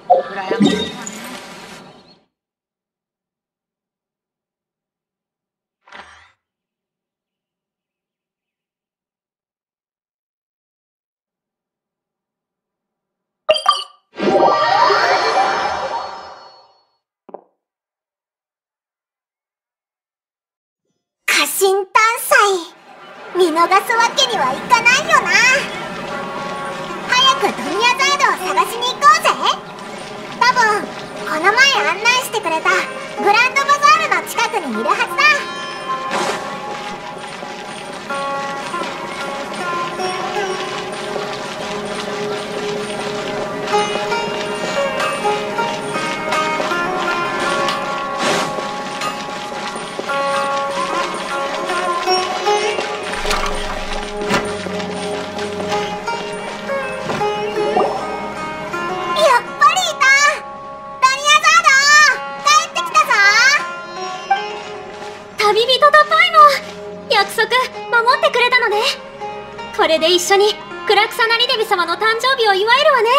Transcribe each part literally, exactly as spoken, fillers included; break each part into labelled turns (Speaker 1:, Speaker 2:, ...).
Speaker 1: 羨ましいわね。
Speaker 2: 家臣探査見逃すわけにはいかないよな。早くドニアザードを探しに行こうぜ。多分この前案内してくれたグランドバザールの近くにいるはずだ。
Speaker 3: これで一緒にクラクサナリデビ様の誕生日を祝えるわね。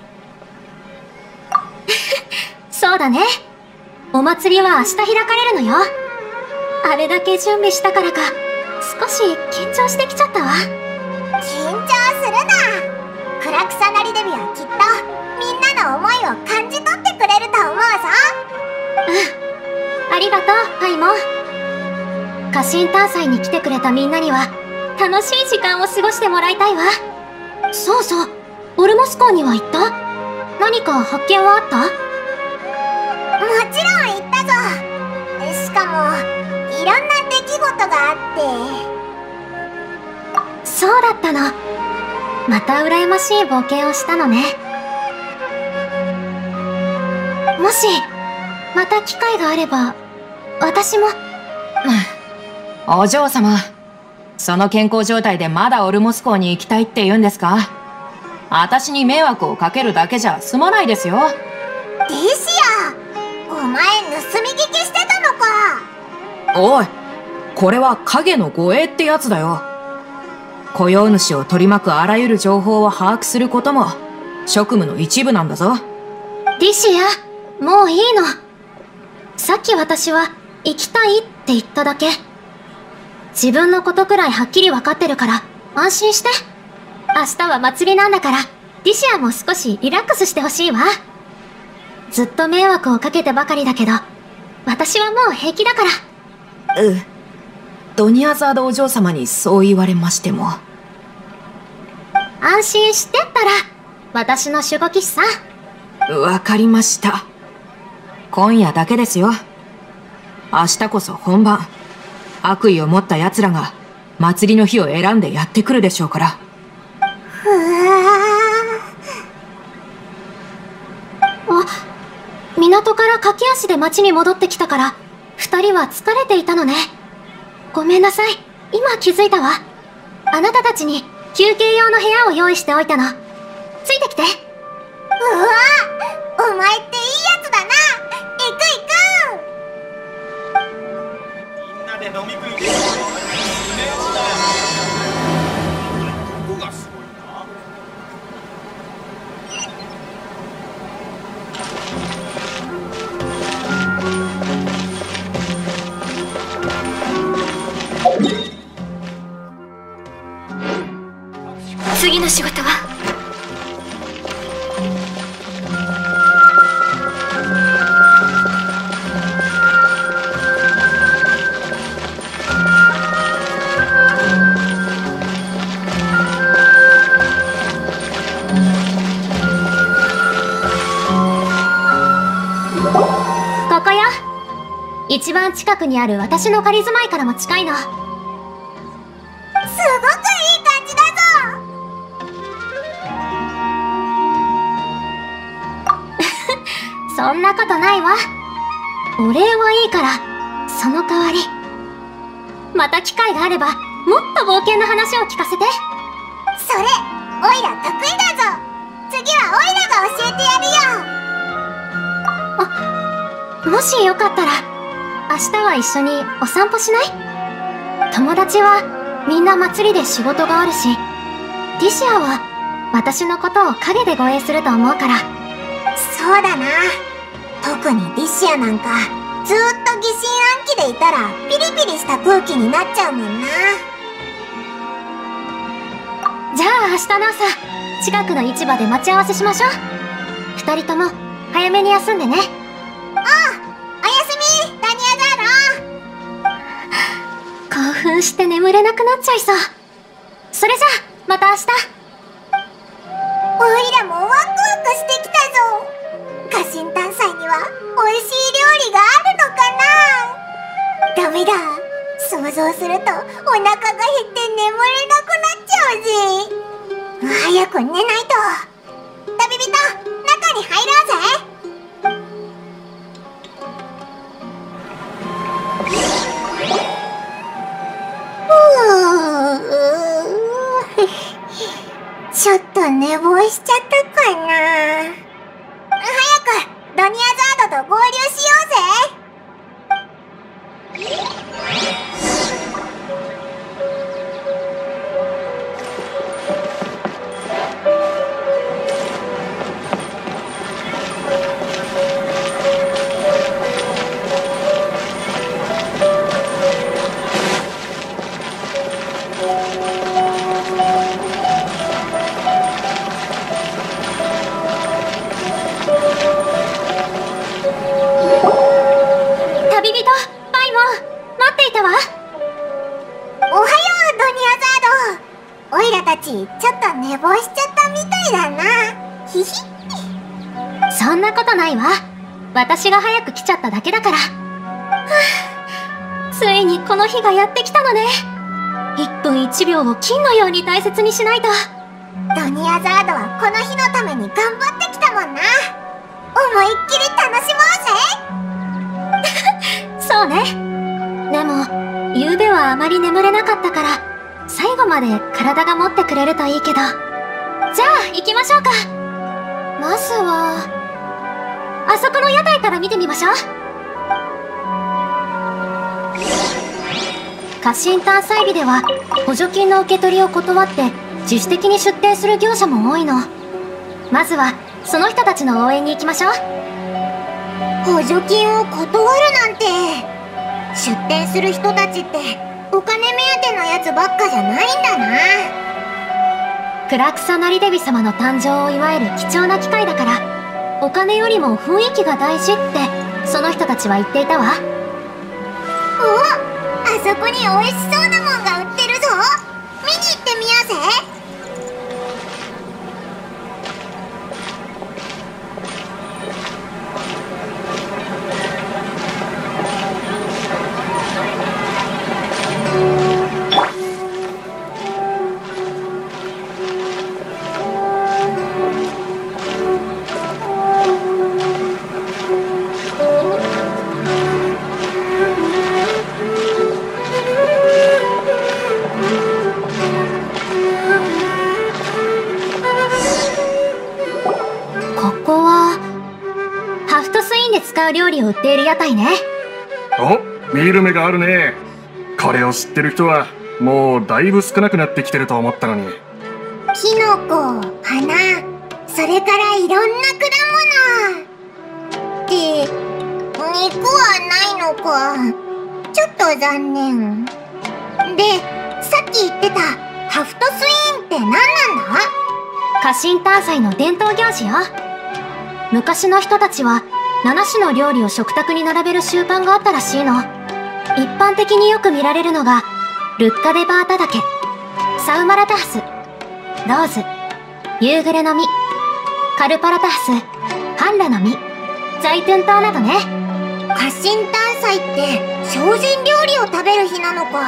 Speaker 3: そうだね。お祭りは明日開かれるのよ。あれだけ準備したからか少し緊張してきちゃったわ。
Speaker 2: 緊張するな。クラクサナリデビはきっとみんなの思いを感じ取ってくれると思うぞ。
Speaker 3: うん、ありがとうパイモン。家臣探査に来てくれたみんなには楽しい時間を過ごしてもらいたいわ。そうそう、オルモス港には行った？何か発見はあった？
Speaker 2: もちろん行ったぞ。しかもいろんな出来事があ
Speaker 3: って。そうだったの。また羨ましい冒険をしたのね。もしまた機会があれば私も。
Speaker 1: お嬢様、その健康状態でまだオルモス港に行きたいって言うんですか？私に迷惑をかけるだけじゃ済まないですよ。
Speaker 2: ディシア、お前盗み聞きしてたのか？
Speaker 1: おい、これは影の護衛ってやつだよ。雇用主を取り巻くあらゆる情報を把握することも職務の一部なんだぞ。
Speaker 3: ディシア、もういいの。さっき私は行きたいって言っただけ。自分のことくらいはっきり分かってるから安心して。明日は祭りなんだからディシアも少しリラックスしてほしいわ。ずっと迷惑をかけてばかりだけど私はもう平気だから。
Speaker 1: うドニアザードお嬢様にそう言われましても。
Speaker 3: 安心してったら私の守護騎士さ。
Speaker 1: わかりました。今夜だけですよ。明日こそ本番。悪意を持った奴らが祭りの日を選んでやってくるでしょうから。
Speaker 2: ふわ
Speaker 3: あ、港から駆け足で町に戻ってきたから二人は疲れていたのね。ごめんなさい、今気づいたわ。あなたたちに休憩用の部屋を用意しておいたの。ついてきて。
Speaker 2: うわ、お前っていいやつだな。行く行く。
Speaker 4: 飲み食いでどこがすごいんだ？
Speaker 3: 次の仕事は一番近くにある私の仮住まいからも近いの。すごくいい
Speaker 2: 感じだ
Speaker 3: ぞ。そんなことないわ。お礼はいいからその代わりまた機会があればもっと冒険の話を聞かせて。
Speaker 2: それオイラ得意だぞ。次はオイラが教えてやるよ。
Speaker 3: あ、もしよかったら明日は一緒にお散歩しない？友達はみんな祭りで仕事があるし、ディシアは私のことを陰で護衛すると思うから。
Speaker 2: そそうだな。特にリシアなんかずーっと疑心暗鬼でいたらピリピリした空気になっちゃうもんな。
Speaker 3: じゃあ明日の朝近くの市場で待ち合わせしましょう。二人とも早めに休んでね。
Speaker 2: おう、おやすみダニアザード。
Speaker 3: 興奮して眠れなくなっちゃいそう。それじゃあまた明日。
Speaker 2: おいらもワクワクしてきたぞ。家臣探査には美味しい料理があるのかな。ダメだ、想像するとお腹が減って眠れなくなっちゃうぜ。早く寝ないと。旅人、中に入ろうぜ。ちょっと寝坊しちゃったかな。早くドニアザードと合流しようぜ。
Speaker 3: 旅人パイモン、待っていたわ。
Speaker 2: おはようドニアザード。オイラたちちょっと寝坊しちゃったみたいだな。ひひ。
Speaker 3: そんなことないわ。私が早く来ちゃっただけだから。はあ、ついにこの日がやってきたのね。いっぷんいちびょうを金のように大切にしないと。
Speaker 2: ドニアザードはこの日のために頑張ってきたもんな。思いっきり楽しもうぜ。
Speaker 3: そうね。でも昨夜はあまり眠れなかったから最後まで体が持ってくれるといいけど。じゃあ行きましょうか。まずはあそこの屋台から見てみましょう。家臣探査日では補助金の受け取りを断って自主的に出店する業者も多いの。まずはその人たちの応援に行きましょう。
Speaker 2: 補助金を断るなんて。出店する人たちってお金目当てのやつばっかじゃないんだな。
Speaker 3: クラクサナリデビ様の誕生を祝える貴重な機会だからお金よりも雰囲気が大事ってその人たちは言っていたわ。
Speaker 2: お、あそこに美味しそうなもんが売ってるぞ。見に行ってみようぜ。
Speaker 3: 使う料理を売っている屋台ね。
Speaker 5: お、見る目があるね。これを知ってる人はもうだいぶ少なくなってきてると思ったのに。
Speaker 2: キノコ、花、それからいろんな果物って肉はないのか。ちょっと残念で、さっき言ってたハフトスイーンって何なんだ？
Speaker 3: 家臣探査の伝統行事よ。昔の人たちはなな種の料理を食卓に並べる習慣があったらしいの。一般的によく見られるのがルッカデバータ岳、サウマラタハス、ローズ、夕暮れの実、カルパラタハス、ハンラの実、ザイトゥン島などね。
Speaker 2: 家臣探査って精進料理を食べる日なのか。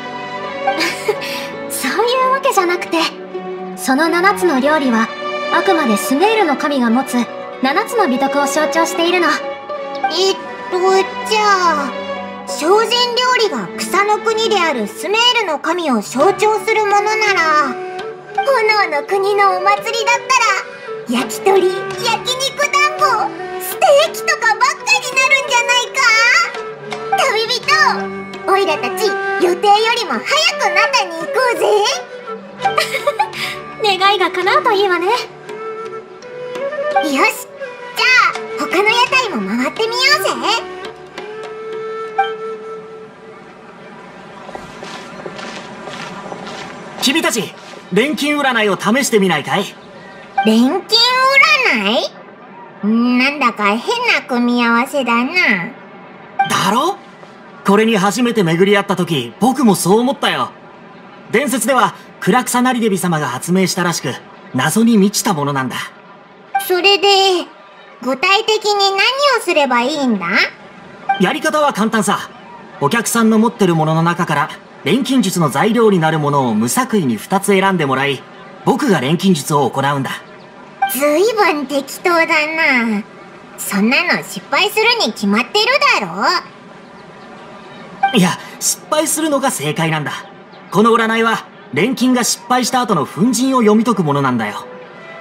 Speaker 3: そういうわけじゃなくて、そのななつの料理はあくまでスメールの神が持つななつの美徳を象徴しているの。
Speaker 2: えっとじゃあ精進料理が草の国であるスメールの神を象徴するものなら、炎の国のお祭りだったら焼き鳥、焼肉団子、ステーキとかばっかになるんじゃないか。旅人、オイラたち予定よりも早く中に行こうぜ。
Speaker 3: 願いが叶うといいわね。
Speaker 2: よし、じゃあ屋台も回ってみようぜ。
Speaker 6: 君たち、錬金占いを試してみないかい？
Speaker 2: 錬金占い？なんだか変な組み合わせだな。
Speaker 6: だろ？これに初めて巡り合った時、僕もそう思ったよ。伝説では暗草成デビ様が発明したらしく、謎に満ちたものなんだ。
Speaker 2: それで具体的に何をすればいいんだ？
Speaker 6: やり方は簡単さ。お客さんの持ってるものの中から錬金術の材料になるものを無作為にふたつ選んでもらい、僕が錬金術を行うんだ。
Speaker 2: ずいぶん適当だな。そんなの失敗するに決まってるだろ。
Speaker 6: いや、失敗するのが正解なんだ。この占いは錬金が失敗した後の粉塵を読み解くものなんだよ。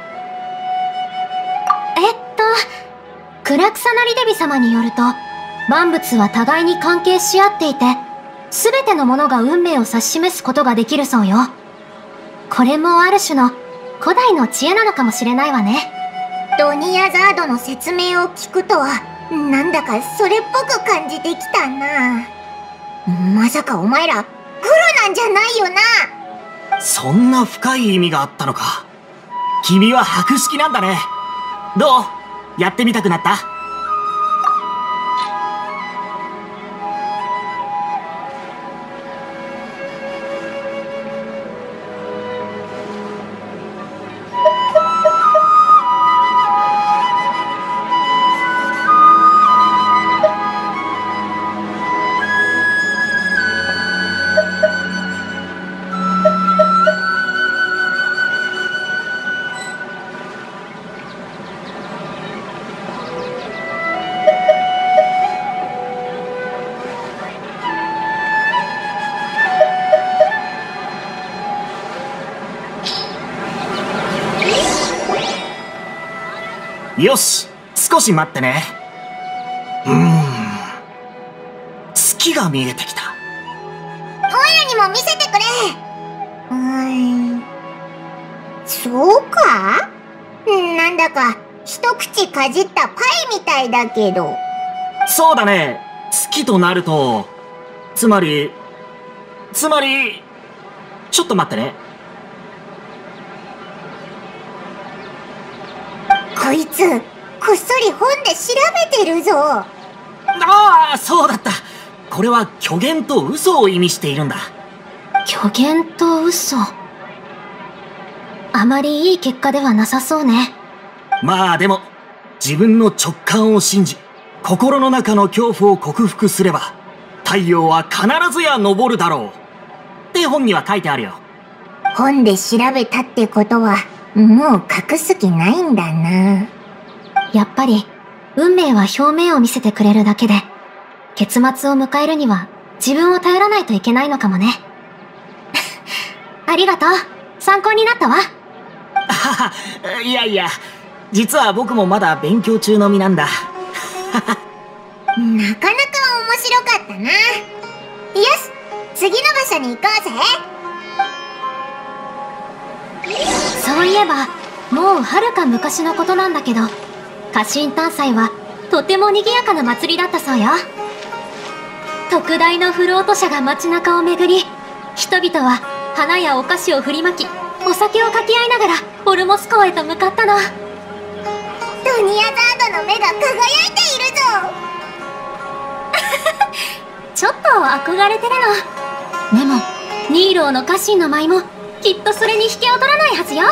Speaker 3: えっと、暗草成デビ様によると、万物は互いに関係し合っていて、すべてのものが運命を指し示すことができるそうよ。これもある種の古代の知恵なのかもしれないわね。
Speaker 2: ドニアザードの説明を聞くとは、なんだかそれっぽく感じてきたな。まさかお前ら、グルなんじゃないよな。
Speaker 6: そんな深い意味があったのか。君は博識なんだね。どう？やってみたくなった？よし、少し待ってね。うーん、月が見えてきた。
Speaker 2: おいらにも見せてくれ。うーん、そうか？なんだか一口かじったパイみたいだけど。
Speaker 6: そうだね。月となると、つまり、つまり、ちょっと待ってね。
Speaker 2: こいつ、こっそり本で調べてるぞ。
Speaker 6: ああ、そうだった。これは虚言と嘘を意味しているんだ。
Speaker 3: 虚言と嘘。あまりいい結果ではなさそうね。
Speaker 6: まあでも、自分の直感を信じ、心の中の恐怖を克服すれば、太陽は必ずや昇るだろう。って本には書いてあるよ。
Speaker 2: 本で調べたってことは、もう隠す気ないんだな。
Speaker 3: やっぱり、運命は表面を見せてくれるだけで、結末を迎えるには自分を頼らないといけないのかもね。ありがとう。参考になったわ。
Speaker 6: あはは、いやいや、実は僕もまだ勉強中の身なんだ。
Speaker 2: なかなか面白かったな。よし、次の場所に行こうぜ。
Speaker 3: そういえば、もうはるか昔のことなんだけど、家臣誕祭はとても賑やかな祭りだったそうよ。特大のフロート車が街中を巡り、人々は花やお菓子を振りまき、お酒をかけ合いながらオルモス港へと向かったの。
Speaker 2: ドニアザードの目が輝いているぞ。
Speaker 3: ちょっと憧れてるの。でも、ニーローの家臣の舞もきっとそれに引けを取らないはずよ。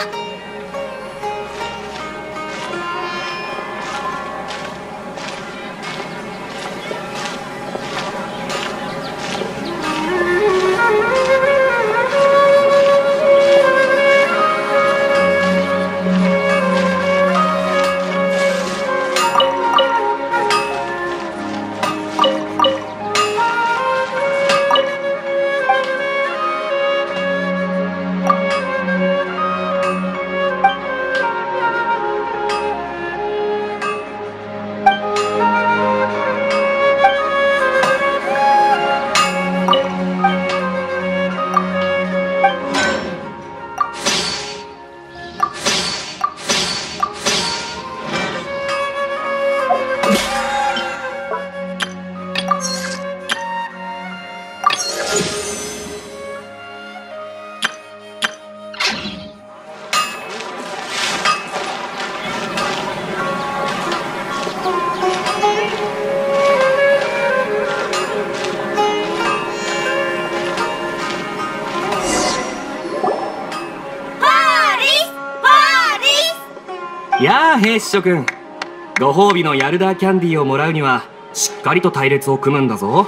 Speaker 6: やあ兵士諸君、ご褒美のヤルダーキャンディーをもらうにはしっかりと隊列を組むんだぞ。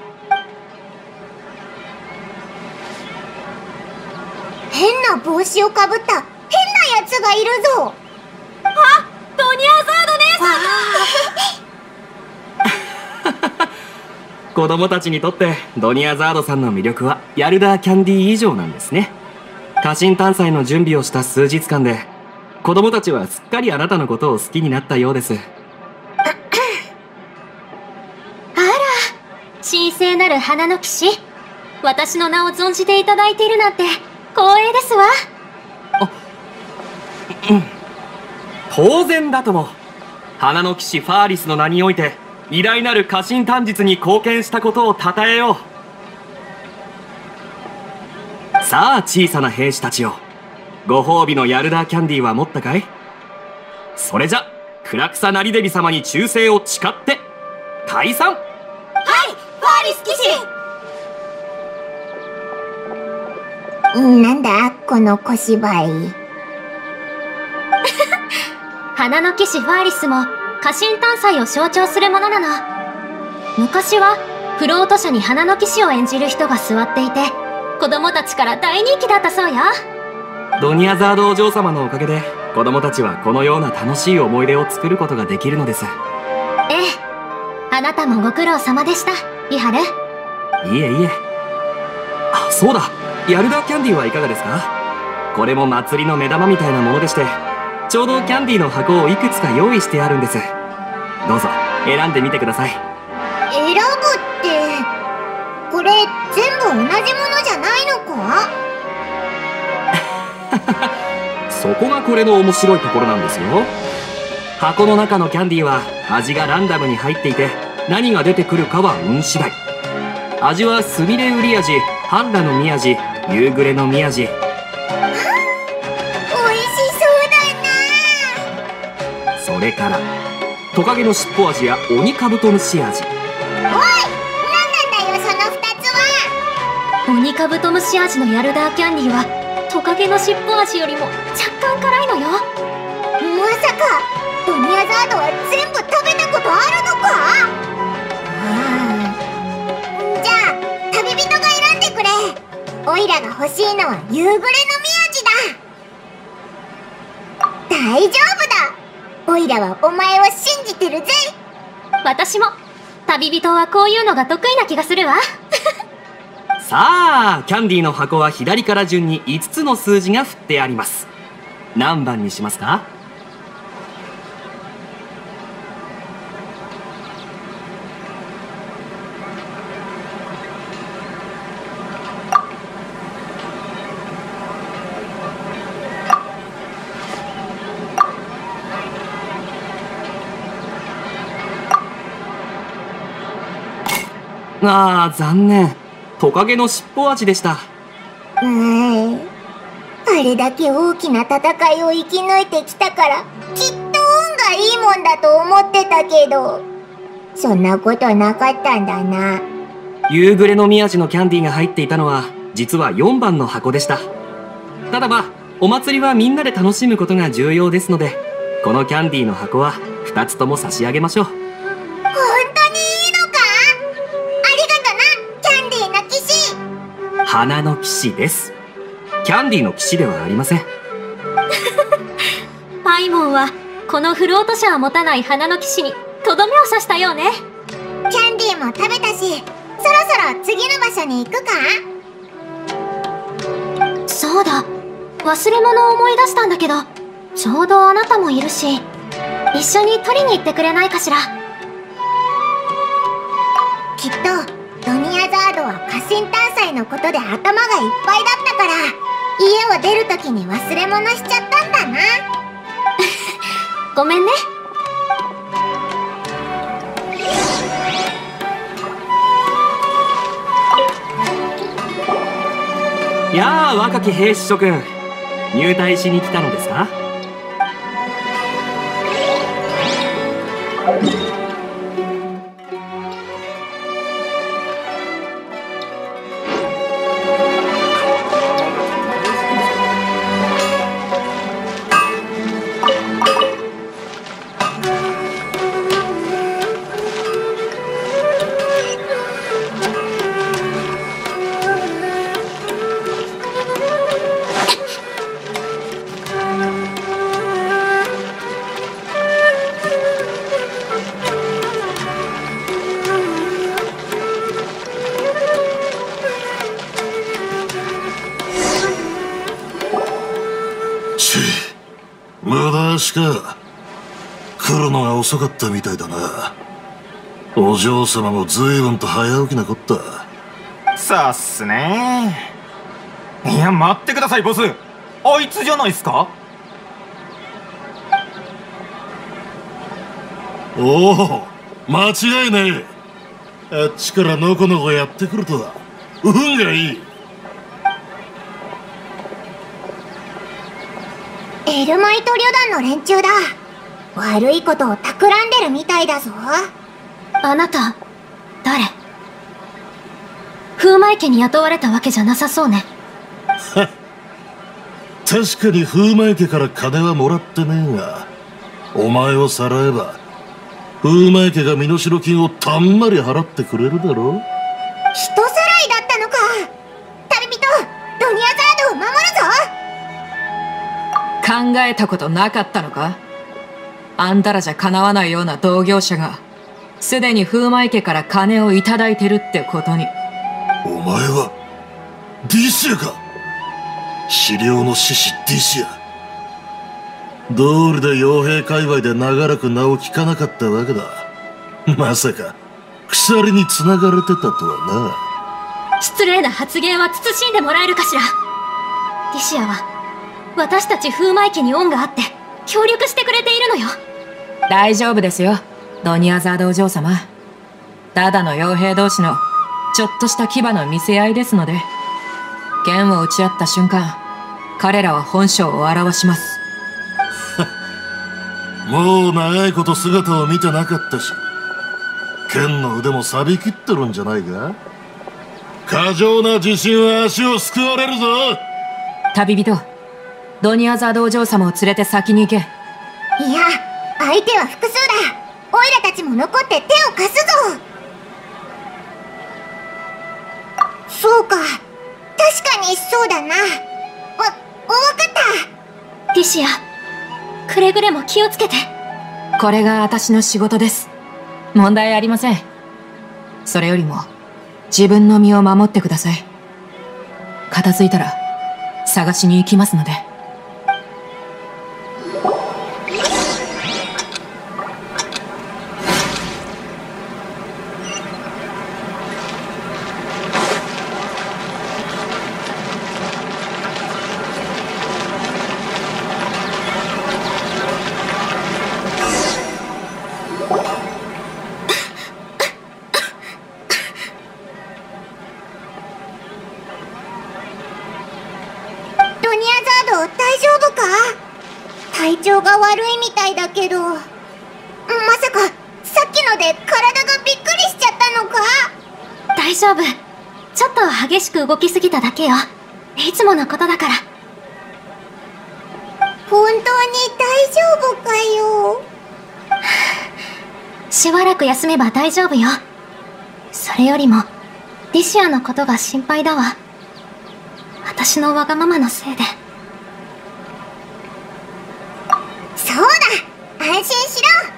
Speaker 2: 変な帽子をかぶった変なやつがいるぞ。
Speaker 3: あ、ドニアザード姉
Speaker 6: さん子供たちにとってドニアザードさんの魅力はヤルダーキャンディー以上なんですね。家臣探査の準備をした数日間で子供たちはすっかりあなたのことを好きになったようです。
Speaker 3: あら、神聖なる花の騎士、私の名を存じていただいているなんて光栄ですわ。
Speaker 6: あ、うん、当然だとも。花の騎士ファーリスの名において偉大なる家臣探実に貢献したことを称えよう。さあ小さな兵士たちよ、ご褒美のヤルダーキャンディーは持ったかい？それじゃ暗草なりデビ様に忠誠を誓って退散。
Speaker 2: はい、ファーリス騎士。なんだこの小芝居。
Speaker 3: 花の騎士ファーリスも家臣探査を象徴するものなの。昔はフロート車に花の騎士を演じる人が座っていて子供たちから大人気だったそうよ。
Speaker 6: ドニアザードお嬢様のおかげで子供たちはこのような楽しい思い出を作ることができるのです。
Speaker 3: ええ、あなたもご苦労様でした、リハル。
Speaker 6: いえいえ。あ、そうだ、ヤルダーキャンディーはいかがですか？これも祭りの目玉みたいなものでして、ちょうどキャンディーの箱をいくつか用意してあるんです。どうぞ選んでみてください。
Speaker 2: 選ぶってこれ全部同じものじゃないのか？
Speaker 6: そこがこれの面白いところなんですよ。箱の中のキャンディーは味がランダムに入っていて何が出てくるかは運次第。味はスミレウリ味、ハンダの実味、夕暮れの実味。
Speaker 2: 美味しそうだな。
Speaker 6: それからトカゲの尻尾味やオニカブトムシ味。
Speaker 2: おい、何なんだよそのふたつは。
Speaker 3: オニカブトムシ味のヤルダーキャンディーはトカゲの尻尾味よりも若干辛いのよ。
Speaker 2: まさかドニアザードは全部食べたことあるのか？ああ、じゃあ旅人が選んでくれ。オイラが欲しいのは夕暮れの実味だ。大丈夫だ、オイラはお前を信じてるぜ。
Speaker 3: 私も旅人はこういうのが得意な気がするわ。
Speaker 6: さあキャンディーの箱は左から順にいつつの数字が振ってあります。何番にしますか？ああ、残念。トカゲの尻尾味でした。
Speaker 2: うーん、あれだけ大きな戦いを生き抜いてきたからきっと運がいいもんだと思ってたけど、そんなことなかったんだな。
Speaker 6: 夕暮れの実味のキャンディーが入っていたのは実はよんばんの箱でした。ただまあお祭りはみんなで楽しむことが重要ですので、このキャンディーの箱はふたつとも差し上げましょう。
Speaker 2: 本当にいいのか？ありがとな、キャンディーの騎士。
Speaker 6: 花の騎士です。キャンディーの騎士ではありません。
Speaker 3: パイモンはこのフロート車を持たない花の騎士にとどめを刺したようね。
Speaker 2: キャンディーも食べたし、そろそろ次の場所に行くか？
Speaker 3: そうだ、忘れ物を思い出したんだけど、ちょうどあなたもいるし、一緒に取りに行ってくれないかしら。
Speaker 2: きっとドニアザードは家臣探査のことで頭がいっぱいだったから、家を出るときに忘れ物しちゃったんだな。
Speaker 3: ごめんね。
Speaker 6: やあ若き兵士諸君、入隊しに来たのですか？
Speaker 7: 無駄足か。来るのが遅かったみたいだな。お嬢様も随分と早起きなこった。
Speaker 4: さっすね。いや、待ってくださいボス。あいつじゃないっすか。
Speaker 7: おお、間違いねえ。あっちからのこのこやってくるとは運がいい。
Speaker 2: エルマイト旅団の連中だ。悪いことを企んでるみたいだぞ。
Speaker 3: あなた誰？風魔池に雇われたわけじゃなさそうね。
Speaker 7: 確かに風魔池から金はもらってねえが、お前をさらえば風魔池が身代金をたんまり払ってくれるだろう。
Speaker 2: 人さらいだったのか。旅人ドニアザードを守るぞ。
Speaker 1: 考えたことなかったのか。あんたらじゃかなわないような同業者がすでに風魔池から金をいただいてるってことに。
Speaker 7: お前はディシアか。資料の獅子ディシア。道理で傭兵界隈で長らく名を聞かなかったわけだ。まさか鎖に繋がれてたとは
Speaker 3: な。失礼な発言は慎んでもらえるかしら。ディシアは私たち風魔池に恩があって協力してくれているのよ。
Speaker 1: 大丈夫ですよドニアザードお嬢様。ただの傭兵同士のちょっとした牙の見せ合いですので、剣を打ち合った瞬間彼らは本性を表します。
Speaker 7: もう長いこと姿を見てなかったし、剣の腕も錆びきってるんじゃないか。過剰な自信は足をすくわれるぞ。
Speaker 1: 旅人ドニアザードお嬢様を連れて先に行け。
Speaker 2: いや、相手は複数だ。オイラたちも残って手を貸すぞ。そうか、確かにそうだな。わ、わかった。
Speaker 3: ディシア、くれぐれも気をつけて。
Speaker 1: これが私の仕事です。問題ありません。それよりも自分の身を守ってください。片付いたら探しに行きますので。
Speaker 2: 体調が悪いみたいだけど、まさかさっきので体がびっくりしちゃったのか。
Speaker 3: 大丈夫、ちょっと激しく動きすぎただけよ。いつものことだから。
Speaker 2: 本当に大丈夫かよ。
Speaker 3: しばらく休めば大丈夫よ。それよりもディシアのことが心配だわ。私のわがままのせいで。
Speaker 2: そうだ、安心し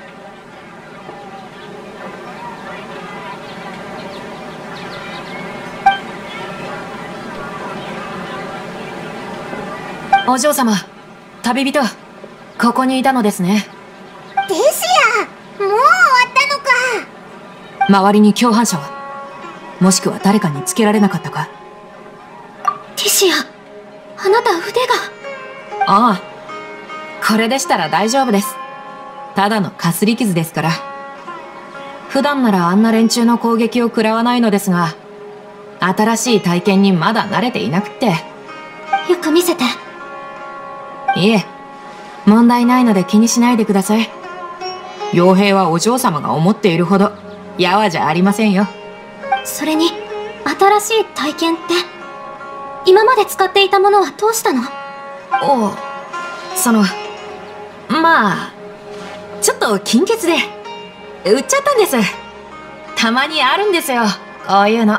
Speaker 1: ろ。お嬢様、旅人、ここにいたのですね。
Speaker 2: ディシア、もう終わったのか。
Speaker 1: 周りに共犯者は、もしくは誰かにつけられなかったか。
Speaker 3: ディシア、あなた腕が。
Speaker 1: ああ、これでしたら大丈夫です。ただのかすり傷ですから。普段ならあんな連中の攻撃を食らわないのですが、新しい体験にまだ慣れていなくって。
Speaker 3: よく見せて。
Speaker 1: いえ、問題ないので気にしないでください。傭兵はお嬢様が思っているほどやわじゃありませんよ。
Speaker 3: それに新しい体験って、今まで使っていたものはどうしたの？
Speaker 1: おう、そのまあちょっと金欠で売っちゃったんです。たまにあるんですよ、こういうの。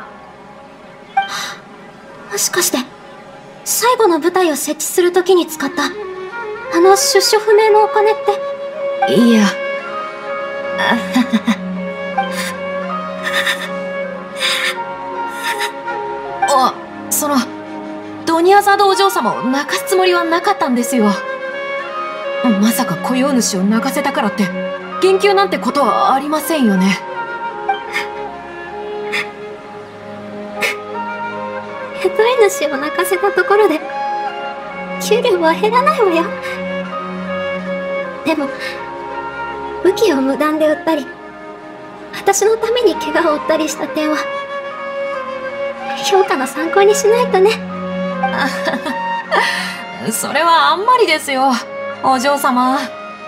Speaker 3: もしかして最後の舞台を設置するときに使ったあの出所不明のお金って？
Speaker 1: いやあ、そのドニアザードお嬢様を泣かすつもりはなかったんですよ。 まさか雇用主を泣かせたからって減給なんてことはありませんよね。
Speaker 3: 雇い主を泣かせたところで給料は減らないわよ。でも武器を無断で売ったり私のために怪我を負ったりした点は評価の参考にしないとね。
Speaker 1: それはあんまりですよ、お嬢様。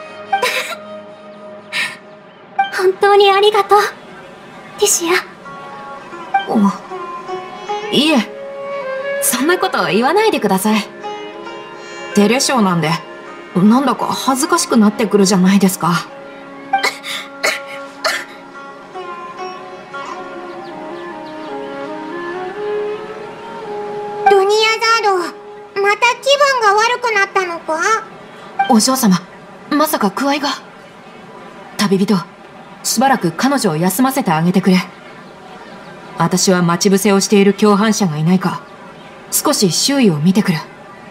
Speaker 3: 本当にありがとう、ティシア。
Speaker 1: お、いえ、そんなこと言わないでください。デレショーなんで、なんだか恥ずかしくなってくるじゃないですか。
Speaker 2: ドニアザード、また気分が悪くなったのか？
Speaker 1: お嬢様、まさか具合が。旅人、しばらく彼女を休ませてあげてくれ。私は待ち伏せをしている共犯者がいないか、少し周囲を見てくる。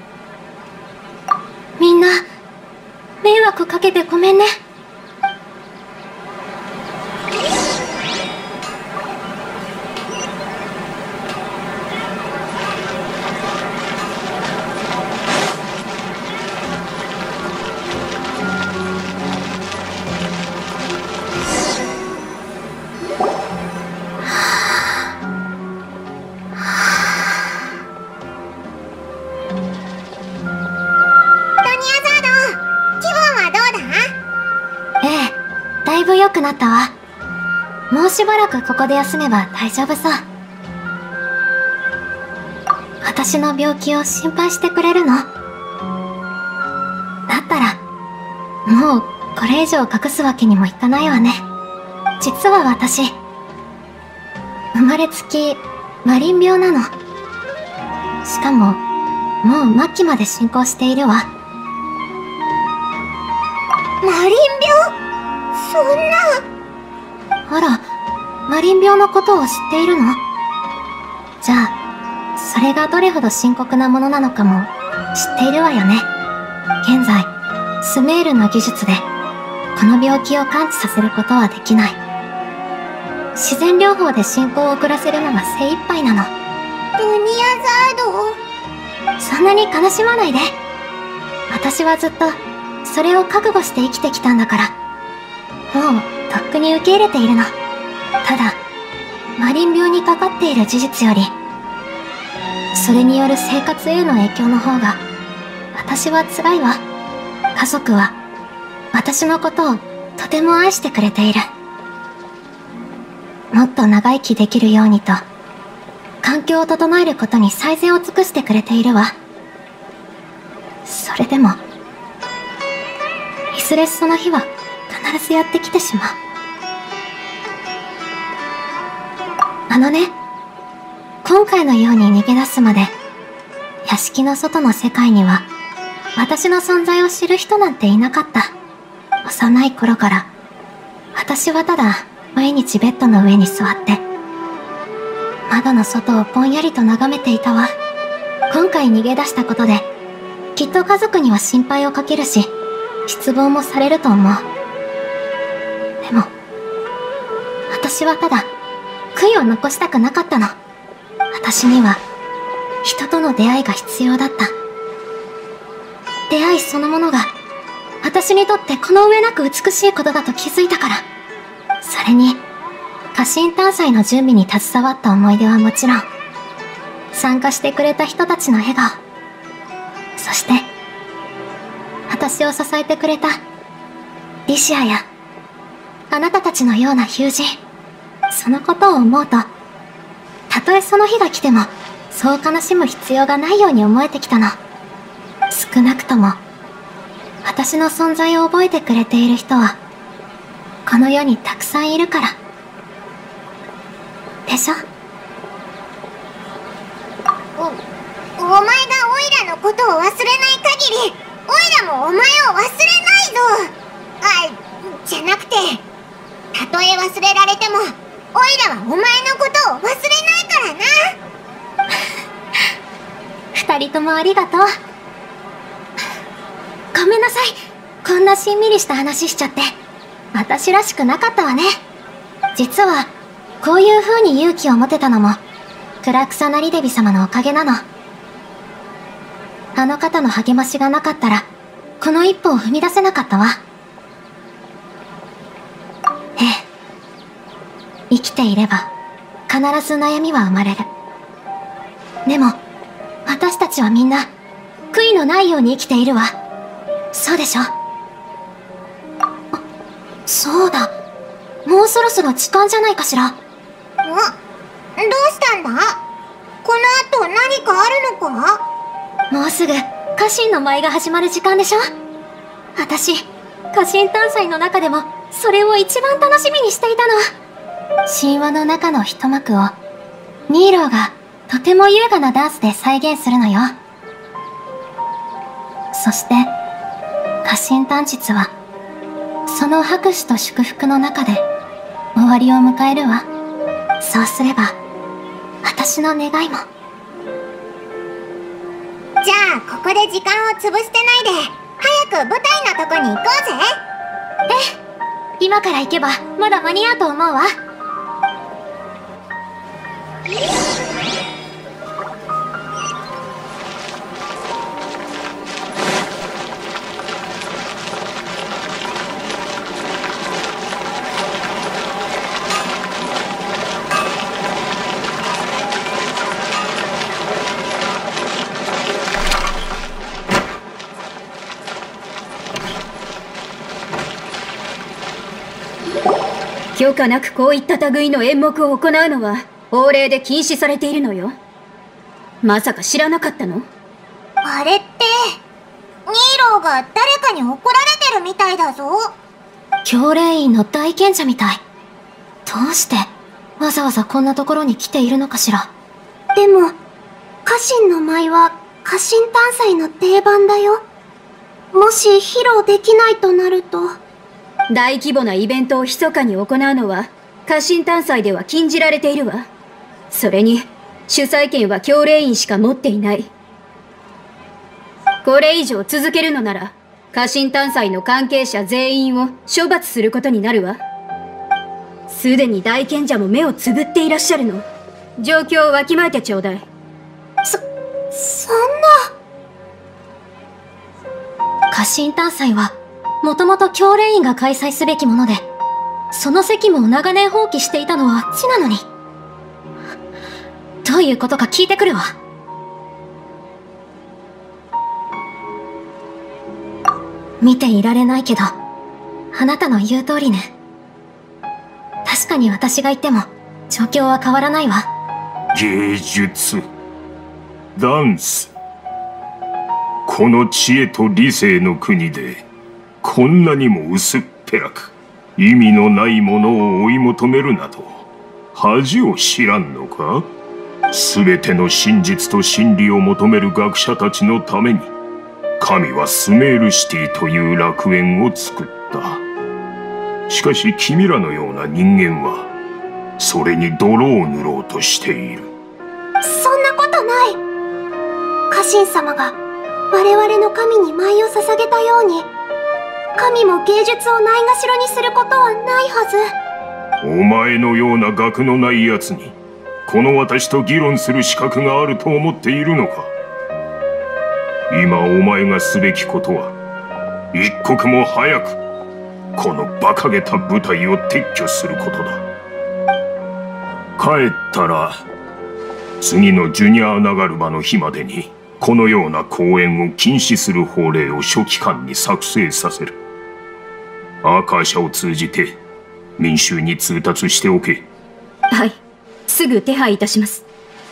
Speaker 3: みんな、迷惑かけてごめんね。良くなったわ。もうしばらくここで休めば大丈夫さ。私の病気を心配してくれるの？だったらもうこれ以上隠すわけにもいかないわね。実は私生まれつきマリン病なの。しかももう末期まで進行しているわ。
Speaker 2: マリン病？そんな。
Speaker 3: あら、マリン病のことを知っているの？じゃあ、それがどれほど深刻なものなのかも知っているわよね。現在、スメールの技術で、この病気を完治させることはできない。自然療法で進行を遅らせるのが精一杯なの。
Speaker 2: ドニアザード。
Speaker 3: そんなに悲しまないで。私はずっと、それを覚悟して生きてきたんだから。もう、とっくに受け入れているの。ただ、マリン病にかかっている事実より、それによる生活への影響の方が、私は辛いわ。家族は、私のことをとても愛してくれている。もっと長生きできるようにと、環境を整えることに最善を尽くしてくれているわ。それでも、いずれその日は必ずやってきてしまう。あのね、今回のように逃げ出すまで、屋敷の外の世界には、私の存在を知る人なんていなかった。幼い頃から、私はただ、毎日ベッドの上に座って、窓の外をぼんやりと眺めていたわ。今回逃げ出したことで、きっと家族には心配をかけるし、失望もされると思う。でも、私はただ、悔いを残したくなかったの。私には、人との出会いが必要だった。出会いそのものが、私にとってこの上なく美しいことだと気づいたから。それに、家臣探査の準備に携わった思い出はもちろん、参加してくれた人たちの笑顔、そして、私を支えてくれた、リシアや、あなたたちのような友人、そのことを思うと、たとえその日が来ても、そう悲しむ必要がないように思えてきたの。少なくとも、私の存在を覚えてくれている人は、この世にたくさんいるから。でしょ？
Speaker 2: お、お前がオイラのことを忘れない限り、オイラもお前を忘れないぞ。あ、じゃなくて、たとえ忘れられても、オイラはお前のことを忘れないからな。
Speaker 3: 二人ともありがとう。ごめんなさい。 こんなしんみりした話しちゃって、私らしくなかったわね。実は、こういう風に勇気を持てたのも、暗草なりデビ様のおかげなの。あの方の励ましがなかったら、この一歩を踏み出せなかったわ。ええ。生きていれば、必ず悩みは生まれる。でも、私たちはみんな、悔いのないように生きているわ。そうでしょ？そうだ。もうそろそろ時間じゃないかしら。ん？どう
Speaker 2: したんだ？この後何かあるのか？
Speaker 3: もうすぐ家臣の舞が始まる時間でしょ。私、家臣探査の中でもそれを一番楽しみにしていたの。神話の中の一幕をニーローがとても優雅なダンスで再現するのよ。そして家臣探実はその拍手と祝福の中で終わりを迎えるわ。そうすれば私の願いも。
Speaker 2: じゃあここで時間を潰してないで早く舞台のとこに行こうぜ。
Speaker 3: ええ、今から行けばまだ間に合うと思うわ。
Speaker 8: 許可なくこういった類の演目を行うのは法令で禁止されているのよ。まさか知らなかったの？
Speaker 2: あれってニーローが誰かに怒られてるみたいだぞ。
Speaker 3: 教令員の大賢者みたい。どうしてわざわざこんなところに来ているのかしら。
Speaker 2: でも家臣の舞は家臣探査の定番だよ。もし披露できないとなると。
Speaker 8: 大規模なイベントを密かに行うのは家臣探査では禁じられているわ。それに主催権は教令員しか持っていない。これ以上続けるのなら家臣探査の関係者全員を処罰することになるわ。すでに大賢者も目をつぶっていらっしゃるの。状況をわきまえてちょうだい。
Speaker 2: そ、そん
Speaker 3: な。家臣探査はもともと教令員が開催すべきもので、その責務を長年放棄していたのは地なのに。どういうことか聞いてくるわ。見ていられないけど、あなたの言う通りね。確かに私が言っても状況は変わらないわ。
Speaker 5: 芸術、ダンス、この知恵と理性の国でこんなにも薄っぺらく意味のないものを追い求めるなど恥を知らんのか？すべての真実と真理を求める学者たちのために神はスメールシティという楽園を作った。しかし君らのような人間はそれに泥を塗ろうとしている。
Speaker 2: そんなことない。家臣様が我々の神に舞を捧げたように神も芸術をないがしろにすることはないはず。
Speaker 5: お前のような学のない奴にこの私と議論する資格があると思っているのか？今お前がすべきことは一刻も早くこの馬鹿げた舞台を撤去することだ。帰ったら次のジュニアーナガルバの日までにこのような公演を禁止する法令を書記官に作成させる。アーカー社を通じて民衆に通達しておけ。
Speaker 8: はい、すぐ手配いたします。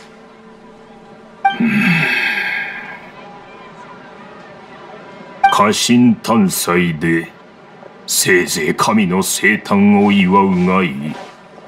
Speaker 5: 家臣探査でせいぜい神の生誕を祝うがいい。ニーロー、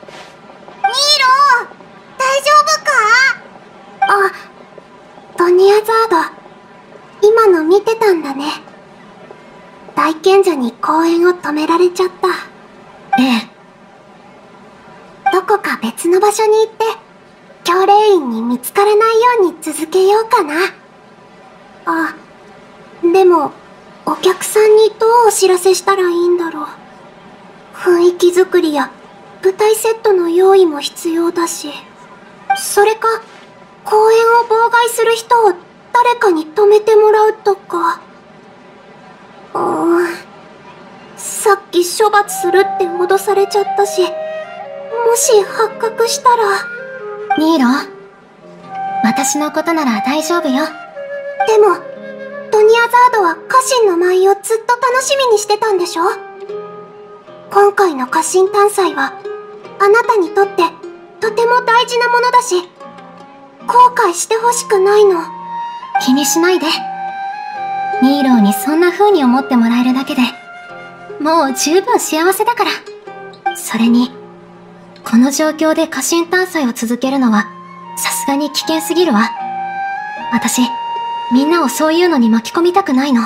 Speaker 2: 大丈夫か？あ、ドニアザード、今の見てたんだね。大賢者に公演を止められちゃった。
Speaker 3: ええ。
Speaker 2: どこか別の場所に行って教令員に見つからないように続けようかな。あ、でもお客さんにどうお知らせしたらいいんだろう。雰囲気作りや舞台セットの用意も必要だし、それか公演を妨害する人を誰かに止めてもらうとか。うーん、さっき処罰するって脅されちゃったし、もし発覚したら。
Speaker 3: ニーロ、私のことなら大丈夫よ。
Speaker 2: でもドニアザードは家臣の舞をずっと楽しみにしてたんでしょ。今回の家臣探査はあなたにとってとても大事なものだし、後悔してほしくないの。
Speaker 3: 気にしないで。ニーローにそんな風に思ってもらえるだけでもう十分幸せだから。それにこの状況で家臣探査を続けるのはさすがに危険すぎるわ。私みんなをそういうのに巻き込みたくないの。うん。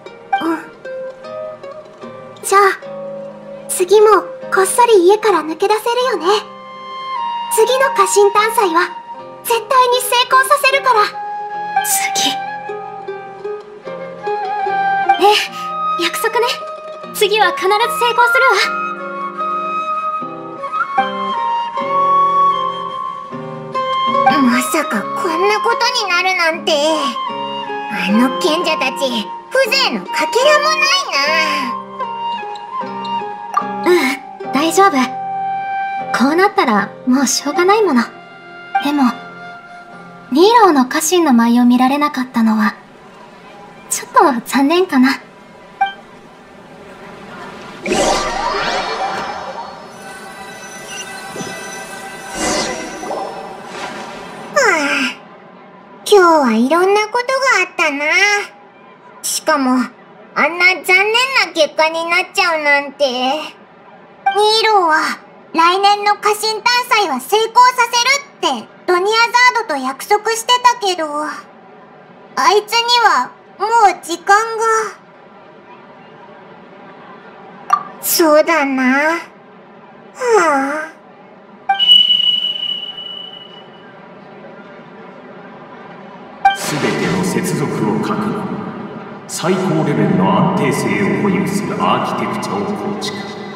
Speaker 2: じゃあ次もこっそり家から抜け出せるよね。次の家臣探査は絶対に成功させるから。
Speaker 3: 次。ええ、約束ね。次は必ず成功するわ。
Speaker 2: まさかこんなことになるなんて。あの賢者たち風情のかけらもない
Speaker 3: な。うん、大丈夫。こうなったらもうしょうがないもの。でもニーローの家臣の舞を見られなかったのはちょっと残念かな。
Speaker 2: はあ、今日はいろんなことがあったな。しかもあんな残念な結果になっちゃうなんて。ニーローは来年の家臣探査は成功させるってドニアザードと約束してたけど、あいつにはもう時間が。そうだな。はあ。
Speaker 5: すべての接続を確認。最高レベルの安定性を保有するアーキテクチャを構築。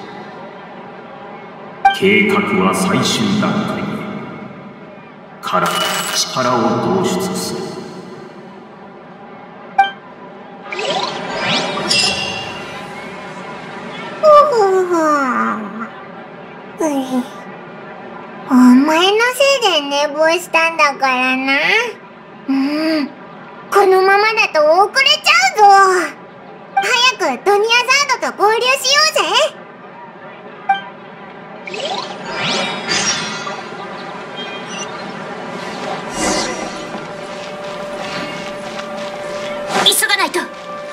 Speaker 5: 計画は最終段階へ。から力を導出する。
Speaker 2: お前のせいで寝坊したんだからな。うん、このままだと遅れちゃうぞ。早くドニアザードと合流しようぜ。
Speaker 3: 急がないと。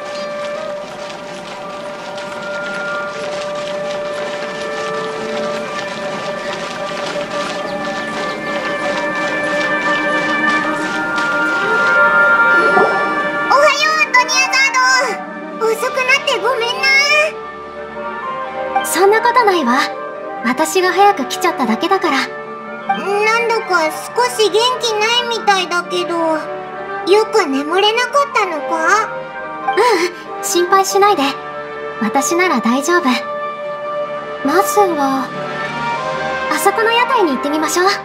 Speaker 3: そんなことないわ。私が早く来ちゃっただけだから。
Speaker 2: なんだか少し元気ないみたいだけど、よく眠れなかったのか？
Speaker 3: うん、心配しないで。私なら大丈夫。まずはあそこの屋台に行ってみましょう。おお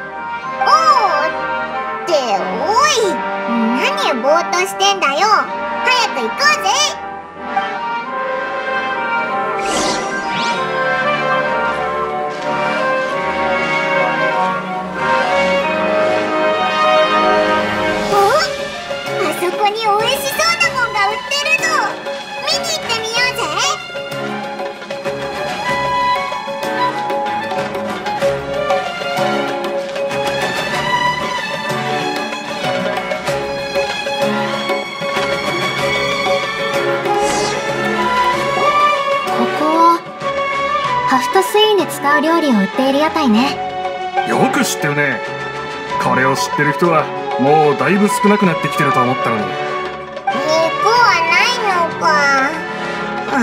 Speaker 2: っておい、何ぼーっとしてんだよ。早く行こうぜ。ここに美味しそうなもんが売ってるの。見に行ってみようぜ。
Speaker 3: ここはハフトスイーンで使う料理を売っている屋台ね。
Speaker 9: よく知ってるね。これを知ってる人はもうだいぶ少なくなってきてると思ったのに。
Speaker 2: 肉はないのか。うん、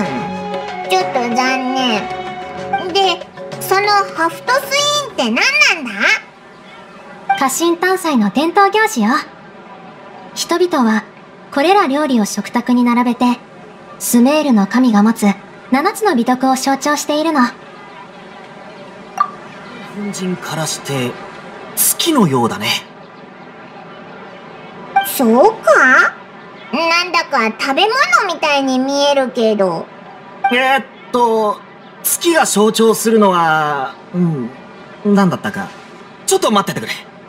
Speaker 2: ちょっと残念。で、そのハフトスイーンって何なんだ？
Speaker 3: 家臣探査の伝統行事よ。人々はこれら料理を食卓に並べてスメールの神が持つななつの美徳を象徴しているの。
Speaker 10: 本人からして月のようだね。
Speaker 2: そうか？なんだか食べ物みたいに見えるけど。
Speaker 10: えー、っと月が象徴するのはうん何だったか。ちょっと待っててくれ。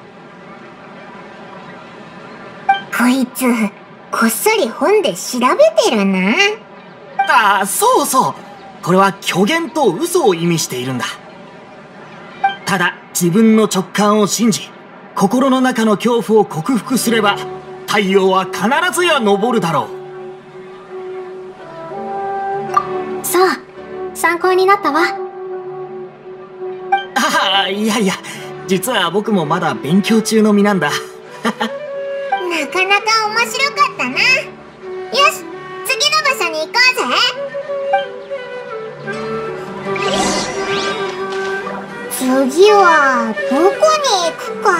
Speaker 2: こいつこっそり本で調べてるな。
Speaker 10: ああ、そうそう、これは虚言と嘘を意味しているんだ。ただ自分の直感を信じ、心の中の恐怖を克服すれば太陽は必ずや昇るだろ
Speaker 3: う。そう、参考になったわ。
Speaker 10: ああ、いやいや、実は僕もまだ勉強中の身なんだ。
Speaker 2: なかなか面白かったな。よし、次の場所に行こうぜ。次はどこに行くか。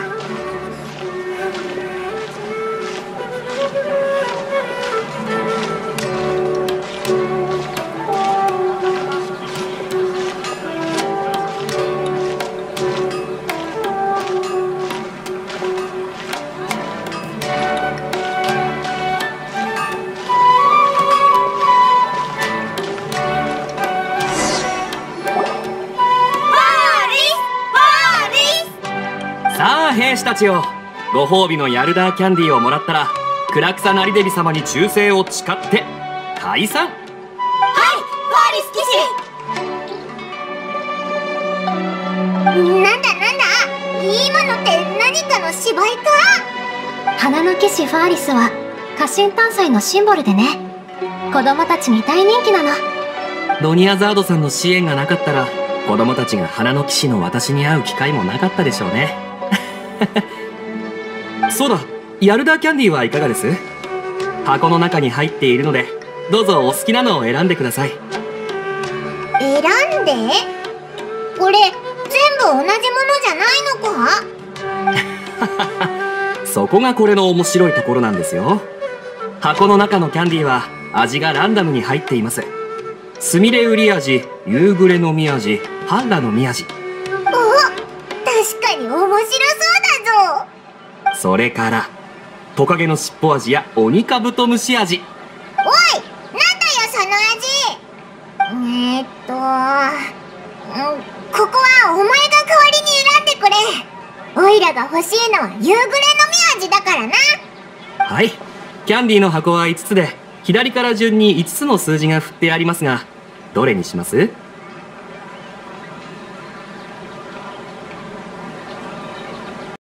Speaker 6: さあ兵士たちよ、ご褒美のヤルダーキャンディーをもらったら暗草なりデビ様に忠誠を誓って解散。
Speaker 2: はい、ファーリス騎士。なんだなんだ、今のって何かの芝居か？
Speaker 3: 花の騎士ファーリスは家臣探査のシンボルでね、子供たちに大人気なの。
Speaker 6: ドニアザードさんの支援がなかったら子供たちが花の騎士の私に会う機会もなかったでしょうね。そうだ、ヤルダーキャンディーはいかがです？箱の中に入っているのでどうぞお好きなのを選んでください。
Speaker 2: 選んで？これ全部同じものじゃないのか？
Speaker 6: そこがこれの面白いところなんですよ。箱の中のキャンディーは味がランダムに入っています。スミレウリ味、夕暮れの実味、ハンラの実味。
Speaker 2: お、確かに面白そうだぞ。
Speaker 6: それからトカゲの尻尾味やオニカブトムシ味。
Speaker 2: おい、なんだよその味。えー、っと、うん、ここはお前が代わりに選んでくれ。オイラが欲しいのは夕暮れの実味だからな。
Speaker 6: はい、キャンディーの箱はいつつで左から順にいつつの数字が振ってありますが、どれにします？